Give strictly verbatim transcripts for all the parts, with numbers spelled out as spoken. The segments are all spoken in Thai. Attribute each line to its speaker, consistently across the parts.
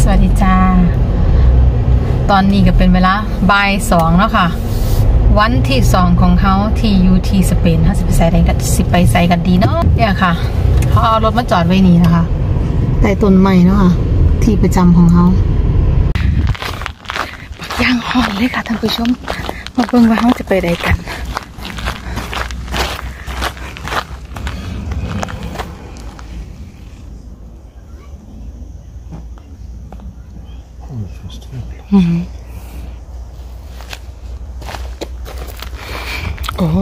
Speaker 1: สวัสดีจ้าตอนนี้ก็เป็นเวลาบ่ายสองแล้วค่ะวันที่สองของเขาที่อยู่ที่สเปนถ้าสิไปใส่กันสิไปใส่กันดีเนาะเนี่ยค่ะเขาเอารถมาจอดไว้นี่นะคะใต้ต้นไม้เนาะค่ะที่ประจำของเขาปักย่างห่อนเลยค่ะท่านผู้ชมมาเบิ่งว่าเขาจะไปใดกันอืมโอ้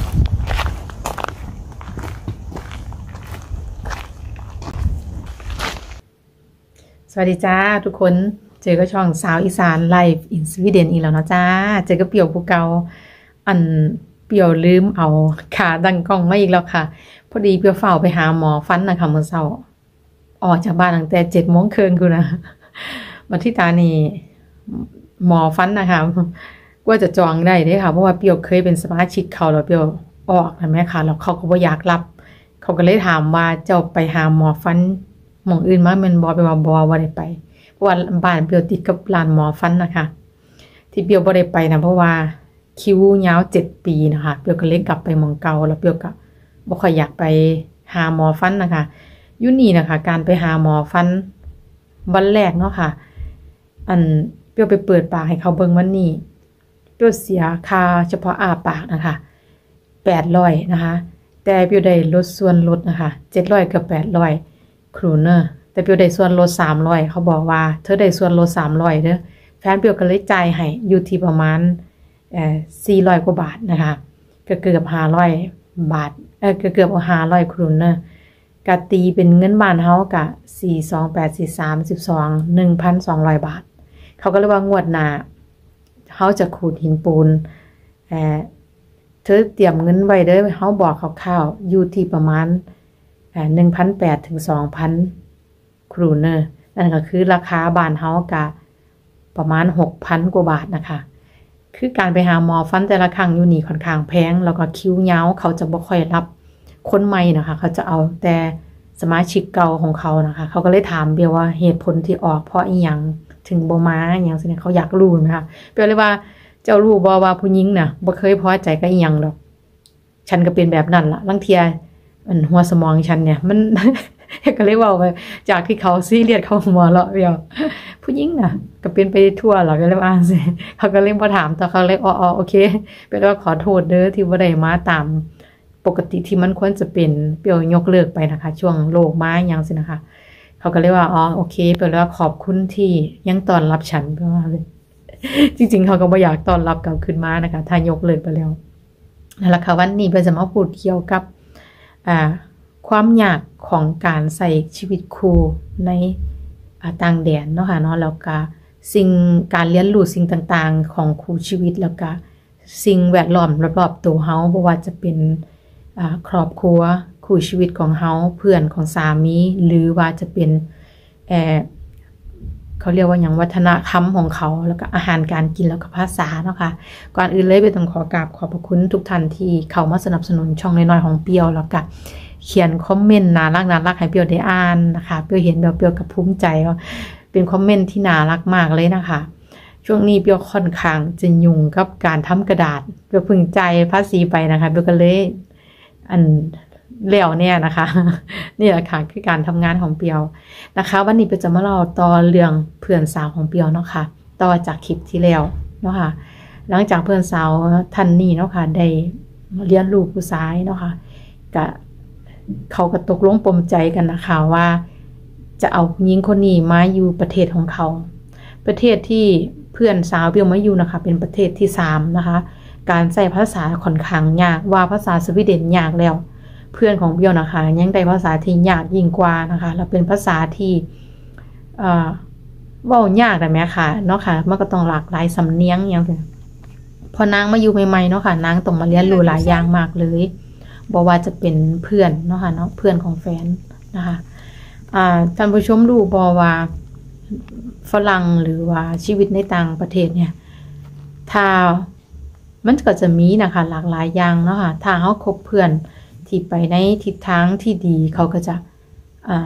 Speaker 1: สวัสดีจ้าทุกคนเจอก็ช่องสาวอีสานไลฟ์อินสวีเดนอีกแล้วเนาะจ้าเจอก็เปี่ยวภูเกาอันเปี่ยวลืมเอาขาดังกล้องมาอีกแล้วค่ะพอดีเปี่ยวเฝ้าไปหาหมอฟันนะคะเมื่อเช้าออกจากบ้านตั้งแต่เจ็ดโมงครึ่งกูนะมาที่ตานี่หมอฟันนะคะว่าจะจองได้เด้ค่ะเพราะว่าเปียวเคยเป็นสมาชิกเขาแล้วเปียวออกนะแม่ค่ะแล้วเขาก็บ่อยากรับเขาก็เลยถามว่าเจ้าไปหาหมอฟันหมองอื่นมาแม่นบ่ไปว่าบ่บ่ได้ไปเพราะว่าบ้านเปียวติดกับร้านหมอฟันนะคะที่เปียวบ่ได้ไปนะเพราะว่าคิวยาวเจ็ดปีนะคะเปียวก็เลยกลับไปหม่องเก่าแล้วเปียวก็บ่ค่อยอยากไปหาหมอฟันนะคะอยู่นี่นะคะการไปหาหมอฟันวันแรกเนาะค่ะอันเปียวไปเปิดปากให้เขาเบิ่งวันนี้เปียวเสียค่าเฉพาะอาปากนะคะแปดร้อยนะคะแต่เปียวได้ลดส่วนลดนะคะเจ็ดร้อยกับแปดร้อยครูเนอร์แต่เปียวได้ส่วนลดสามร้อยเขาบอกว่าเธอได้ส่วนลดสามร้อยเด้อแฟนเปียวก็เลยจ่ายให้อยู่ที่ประมาณเอ่อสี่ร้อยกว่าบาทนะคะก็เกือบห้าร้อยบาทเอ่อก็เกือบห้าร้อยครูเนอร์กะตีเป็นเงินบ้านเฮากะสี่ สอง แปด สี่ สาม สิบสอง หนึ่งพันสองร้อย บาทเขาก็เลยว่างวดหน้าเขาจะขูดหินปูนเอ่อเธอเตรียมเงินไว้เด้อเขาบอกคร่าวๆอยู่ที่ประมาณเอ่อ หนึ่งพันแปดร้อย ถึง สองพัน ครูเนอร์นั่นก็คือราคาบ้านเฮากะประมาณ หกพัน กว่าบาทนะคะคือการไปหาหมอฟันแต่ละครั้งอยู่นี่ค่อนข้างแพงแล้วก็คิวยาวเขาจะบ่ค่อยรับคนใหม่นะคะเขาจะเอาแต่สมาชิกเก่าของเขานะคะเขาก็เลยถามเบียว่าเหตุผลที่ออกเพราะอีหยังถึงบ่มาอหยังสิเขาอยากรู้นะคะเบียเลยว่าเจ้ารู้บ่ว่าผู้หญิงน่ะบ่เคยพอใจกับอีหยังดอกฉันก็เป็นแบบนั้นล่ะบางเที่ยอันหัวสมองฉันเนี่ยมัน ก็เลยเว้าไปจากที่เขาซีเรียสเขาหัวเราะเบียวผู้หญิงน่ะก็เป็นไปทั่วล่ะก็เลยว่าสิเขาก็เลยบ่ถามแต่เขาเลยอ๋อๆโอเคเปียว่าขอโทษเด้อที่บ่ได้มาตามปกติที่มันควรจะเป็นเปียวยกเลิกไปนะคะช่วงโลกมาอหยังสินะคะเขาก็เลยว่าอ๋อโอเคเปียวเลยว่าขอบคุณที่ยังต้อนรับฉันเปียวว่าเลยจริงๆเขาก็บ่อยากต้อนรับกลับขึ้นมานะคะถ้ายกเลิกไปแล้วนั่นแหละค่ะวันนี้เปียวจะมาพูดเกี่ยวกับอ่าความยากของการใส่ชีวิตครูในต่างแดนเนาะค่ะเนาะแล้วก็สิ่งการเรียนรู้สิ่งต่างๆของครูชีวิตแล้วก็สิ่งแวดล้อมรอบๆตัวเฮาบ่ว่าจะเป็นอ่าครอบครัวคู่ชีวิตของเฮาเพื่อนของสามีหรือว่าจะเป็นเอ่อเขาเรียกว่าหยังวัฒนธรรมของเขาแล้วก็อาหารการกินแล้วก็ภาษาเนาะค่ะก่อนอื่นเลยไปต้องขอกราบขอบพระคุณทุกท่านที่เข้ามาสนับสนุนช่องน้อยๆของเปียวแล้วก็เขียนคอมเมนต์น่ารักน่ารักให้เปียวได้อ่านนะคะเปียวเห็นแล้วเปียวก็ภูมิใจว่าเป็นคอมเมนต์ที่น่ารักมากเลยนะคะช่วงนี้เปียวค่อนข้างจะยุ่งกับการทำกระดาษเปียวพึ่งใจภาษีไปนะคะเปียวก็เลยอันแล้วเนี่ยนะคะนี่แหละค่ะคือการทำงานของเปียวนะคะวันนี้เปียวจะมาเล่าต่อเรื่องเพื่อนสาวของเปียวเนาะค่ะต่อจากคลิปที่แล้วเนาะค่ะหลังจากเพื่อนสาวท่านนี้เนาะค่ะได้เรียนรู้ผู้ชายเนาะค่ะก็เขาก็ตกลงปลงใจกันนะคะว่าจะเอาหญิงคนนี้มาอยู่ประเทศของเขาประเทศที่เพื่อนสาวเปียวมาอยู่นะคะเป็นประเทศที่สามนะคะการใช้ภาษาค่อนข้างยากว่าภาษาสวีเดนยากแล้วเพื่อนของเปียวนะคะยังได้ภาษาที่ยากยิ่งกว่านะคะแล้วเป็นภาษาที่เอ่อเว้ายากแต่แม้ค่ะเนาะค่ะมันก็ต้องหลากหลายสำเนียงอย่างเงี้ยพอนางมาอยู่ใหม่ๆเนาะค่ะนางต้องมาเรียนรู้หลายอย่างมากเลยบอกว่าจะเป็นเพื่อนเนาะค่ะเนาะเพื่อนของแฟนนะคะอ่าท่านผู้ชมรู้บ่ว่าฝรั่งหรือว่าชีวิตในต่างประเทศเนี่ยถ้ามันก็จะมีนะคะหลากหลายอย่างเนาะค่ะถ้าเฮาคบเพื่อนที่ไปในทิศทางที่ดีเขาก็จะอ่าพ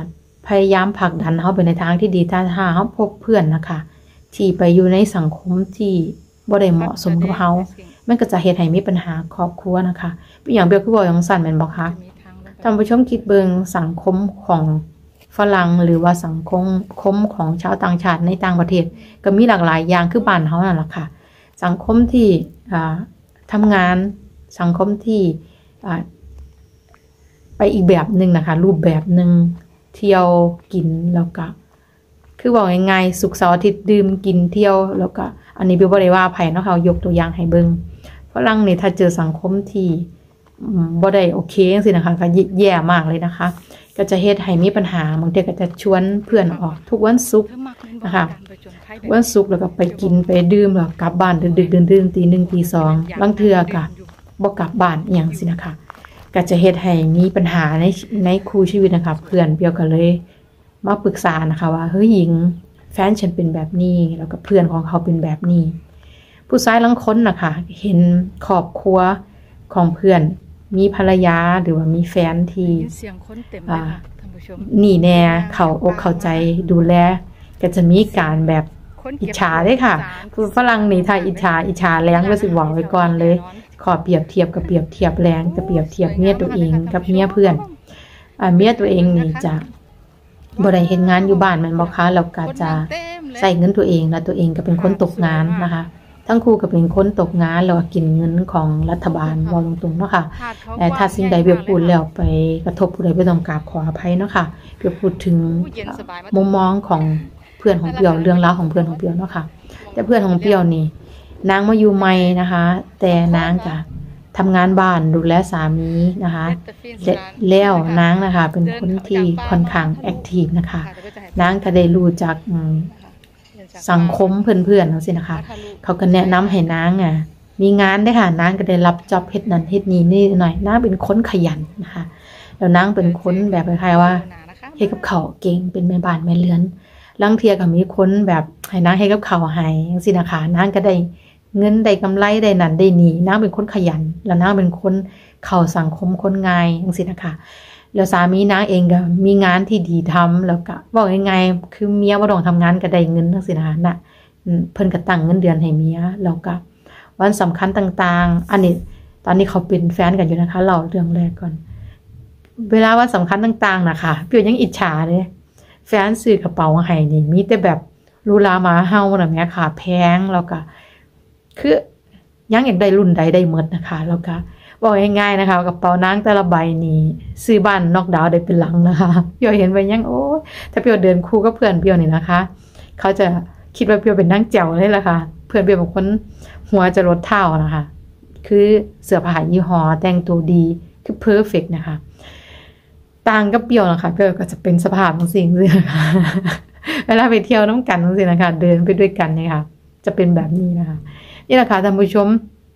Speaker 1: พยายามผลักดันเขาไปในทางที่ดีถ้าถ้าเขาพบเพื่อนนะคะที่ไปอยู่ในสังคมที่บ่ได้เหมาะสมกับเขามันก็จะเฮ็ดให้มีปัญหาครอบครัวนะคะอย่างเบลคือบอกอย่างสั่นแม่นบ่คะท่านผู้ชมคิดเบิ่งสังคมของฝรั่งหรือว่าสังคมคมของชาวต่างชาติในต่างประเทศก็มีหลากหลายอย่างคือบ้านเฮานั่นล่ะค่ะสังคมที่อ่าทำงานสังคมที่อ่าไปอีกแบบนึงนะคะรูปแบบนึงเที่ยวกินแล้วก็คือบอกง่ายๆสุขเสาร์อาทิตย์ดื่มกินเที่ยวแล้วก็อันนี้เบลบ่ได้ว่าไผเนาะค่ะยกตัวอย่างให้เบิ่งฝรั่งนี่ถ้าเจอสังคมที่บ่ได้โอเคจังซี่นะคะก็แย่มากเลยนะคะก็จะเฮ็ดให้มีปัญหาบางทีก็จะชวนเพื่อนออกทุกวันศุกร์นะคะวันศุกร์แล้วก็ไปกินไปดื่มแล้วกลับบ้านดึกๆดื่นๆตีหนึ่งตีสองบางเทื่อก็บ่กลับบ้านอีหยังสินะคะก็จะเฮ็ดให้มีปัญหาในในคู่ชีวิตนะคะเพื่อนเปียวก็เลยมาปรึกษานะคะว่าเฮ้ยหญิงแฟนฉันเป็นแบบนี้แล้วก็เพื่อนของเขาเป็นแบบนี้ผู้ชายบางคนนะคะเห็นครอบครัวของเพื่อนมีภรรยาหรือว่ามีแฟนที่
Speaker 2: เสียงคนเต็มเลยค่ะท่านผู้ชม
Speaker 1: นี่แน่เขาอกเข้าใจดูแลก็จะมีการแบบอิจฉาด้วยค่ะคือฝรั่งนี่ถ้าอิจฉาอิจฉาแรงก็สิบอกไว้ก่อนเลยขอเปรียบเทียบกับเปรียบเทียบแรงจะเปรียบเทียบเมียตัวเองกับเมียเพื่อนอ่าเมียตัวเองนี่จะบ่ได้เฮ็ดงานอยู่บ้านแม่นบ่คะแล้วก็จะใช้เงินตัวเองแล้วตัวเองก็เป็นคนตกงานนะคะทั้งคู่ก็เป็นคนตกงานแล้วก็กินเงินของรัฐบาลเว้าตรงๆเนาะค่ะแต่ถ้าสิ่งใดเบียพูดแล้วไปกระทบผู้ใดบ่ต้องกราบขออภัยเนาะค่ะเบียพูดถึงมุมมองของเพื่อนของเปียวเรื่องราวของเพื่อนของเปียวเนาะค่ะแต่เพื่อนของเปียวนี่นางมาอยู่ใหม่นะคะแต่นางก็ทำงานบ้านดูแลสามีนะคะแล้วนางนะคะเป็นคนที่ค่อนข้างแอคทีฟนะคะนางก็ได้รู้จักสังคมเพื่อนๆจังซี่นะคะเขาก็แนะนำให้นางอ่ะมีงานได้ค่ะนางก็ได้รับจ็อบเฮ็ดนั้นเฮ็ดนี้นี่หน่อยนางเป็นคนขยันนะคะแล้วนางเป็นคนแบบคล้ายๆว่าเฮ็ดกับข้าวเก่งเป็นแม่บ้านแม่เรือนลางเที่ยก็มีคนแบบให้นางเฮ็ดกับข้าวให้จังซี่นะคะนางก็ได้เงินได้กำไรได้นั่นได้นี่นางเป็นคนขยันแล้วนางเป็นคนเข้าสังคมคนง่ายจังซี่นะคะแล้วสามีนางเองก็มีงานที่ดีทำแล้วก็บอกง่ายๆคือเมียบ่ต้องทำงานก็ได้เงินจังซี่นะคะน่ะเพิ่นก็ตั้งเงินเดือนให้เมียแล้วก็วันสำคัญต่างๆอันนี้ตอนนี้เขาเป็นแฟนกันอยู่นะคะเล่าเรื่องแรกก่อนเวลาวันสำคัญต่างๆนะคะเปียวยังอิจฉาเลยแฟนซื้อกระเป๋าให้นี่มีแต่แบบลูลามาเฮาน่ะแม่ค่ะแพงแล้วก็คือยังอยากได้รุ่นใดได้หมดนะคะแล้วก็บอกง่ายๆนะคะกระเป๋านางแต่ละใบนี่ซื้อบ้านนอกดาวได้เป็นหลังนะคะเปียวเห็นไปยังโอ้ถ้าเปียวเดินคู่กับเพื่อนเปียวนี่นะคะเขาจะคิดว่าเปียวเป็นนางแจ๋วเลยล่ะค่ะเพื่อนเปียวบางคนหัวจะลดเท้านะคะคือเสื้อผ้ายี่ห้อแต่งตัวดีคือเพอร์เฟคนะคะต่างกับเปียวนะคะเปียวก็จะเป็นสภาพของสิ่งนี้นะคะเวลาไปเที่ยวน้ำกันสินะคะเดินไปด้วยกันเนี่ยค่ะจะเป็นแบบนี้นะคะนี่แหละค่ะท่านผู้ชม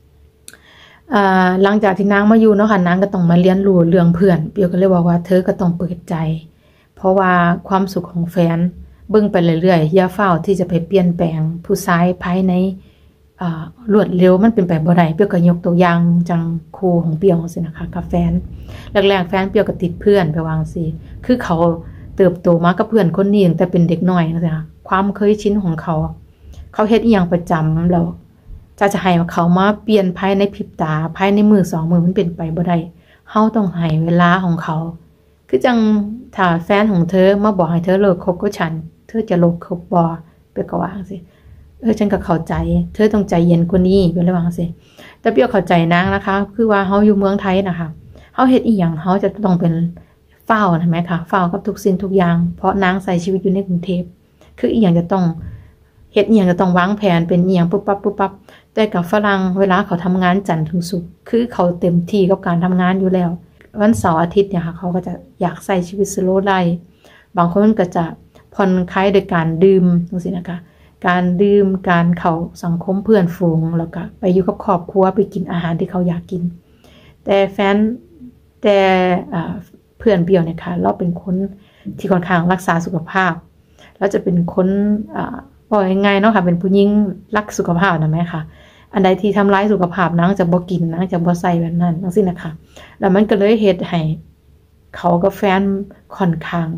Speaker 1: หลังจากที่นางมาอยู่เนาะค่ะนางก็ต้องมาเรียนรู้เรื่องเพื่อนเปียวก็เลยบอกว่าเธอก็ต้องเปิดใจเพราะว่าความสุขของแฟนเบิ่งไปเรื่อยๆอย่าเฝ้าที่จะไปเปลี่ยนแปลงผู้ชายภายในรวดเร็วมันเป็นไปบ่ได้เปียวก็ยกตัวอย่างจังครูของเปียวสินะคะกับแฟนแรกๆแฟนเปียวก็ติดเพื่อนไปวางสิคือเขาเติบโตมากับเพื่อนคนนี้ตั้งแต่เป็นเด็กน้อยนะคะความเคยชินของเขาเขาเฮ็ดอีหยังประจำแล้วจะจะให้เขามาเปลี่ยนภายในพริบตาภายในมือสองมือมันเป็นไปบ่ได้เฮาต้องให้เวลาของเขาคือจังถ้าแฟนของเธอมาบอกให้เธอเลิกคบกับฉันเธอจะเลิกคบบ่เปียวก็ว่าจังซี่เออฉันก็เข้าใจเธอต้องใจเย็นกว่านี้เปียวเลยว่าจังซี่แต่เปียวเข้าใจนางนะคะคือว่าเฮาอยู่เมืองไทยนะคะเฮาเฮ็ดอีหยังเฮาจะต้องเป็นเฝ้าใช่มั้ยคะเฝ้ากับทุกสิ่งทุกอย่างเพราะนางใช้ชีวิตอยู่ในกรุงเทพคืออีหยังจะต้องเฮ็ดอีหยังจะต้องวางแผนเป็นอีหยังปุ๊บปั๊บปุ๊บปั๊บแต่กับฝรั่งเวลาเขาทำงานจันทร์ถึงศุกร์คือเขาเต็มที่กับการทำงานอยู่แล้ววันเสาร์อาทิตย์เนี่ยค่ะเขาก็จะอยากใช้ชีวิตสโลว์ไลฟ์บางคนก็จะผ่อนคลายโดยการดื่มจังซี่นะคะการดื่มการเข้าสังคมเพื่อนฝูงแล้วก็ไปอยู่กับครอบครัวไปกินอาหารที่เขาอยากกินแต่แฟนแต่เพื่อนเปียวเนี่ยค่ะเราเป็นคนที่ค่อนข้างรักษาสุขภาพเราจะเป็นคนบอกง่ายๆเนาะค่ะเป็นผู้หญิงรักสุขภาพนะแม่ค่ะอันใดที่ทำร้ายสุขภาพนางจะบ่กินนางจะบ่ใส่แบบนั้นจังซี่นะคะแล้วมันก็เลยเฮ็ดให้เขากับแฟนค่อนข้างแต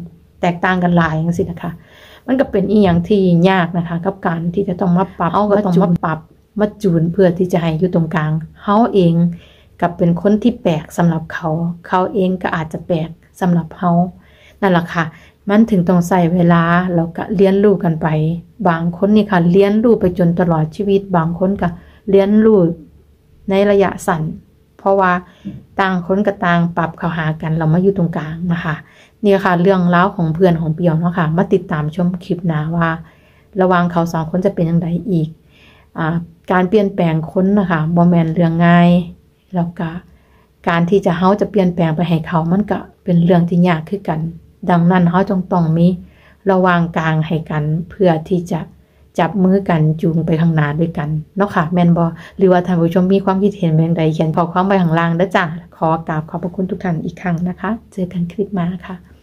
Speaker 1: ตกต่างกันหลายจังซี่นะคะมันก็เป็นอีหยังที่ยากนะคะกับการที่จะต้องมาปรับเฮาก็ต้องมาปรับมาจูนเพื่อที่จะให้อยู่ตรงกลางเฮาเองกับเป็นคนที่แปลกสำหรับเขาเขาเองก็อาจจะแปลกสำหรับเฮานั่นล่ะค่ะมันถึงต้องใช้เวลาแล้วก็เรียนรู้กันไปบางคนนี่ค่ะเรียนรู้ไปจนตลอดชีวิตบางคนก็เรียนรู้ในระยะสั้นเพราะว่าต่างคนก็ต่างปรับเข้าหากันเรามาอยู่ตรงกลางนะคะนี่ค่ะเรื่องราวของเพื่อนของเปียวเนาะค่ะมาติดตามชมคลิปหน้าว่าระหว่างเขาสองคนจะเป็นจังไดอีกอ่าการเปลี่ยนแปลงคนนะคะบ่แม่นเรื่องง่ายแล้วก็การที่จะเฮาจะเปลี่ยนแปลงไปให้เขามันก็เป็นเรื่องที่ยากคือกันดังนั้นเฮาจงต้องมีระหว่างกลางให้กันเพื่อที่จะจับมือกันจูงไปข้างหน้าด้วยกันเนาะค่ะแม่นบ่หรือว่าท่านผู้ชมมีความคิดเห็นแบบใดเขียนข้อความไว้ข้างล่างเด้อจ้าขอกราบขอบพระคุณทุกท่านอีกครั้งนะคะเจอกันคลิปหน้าค่ะ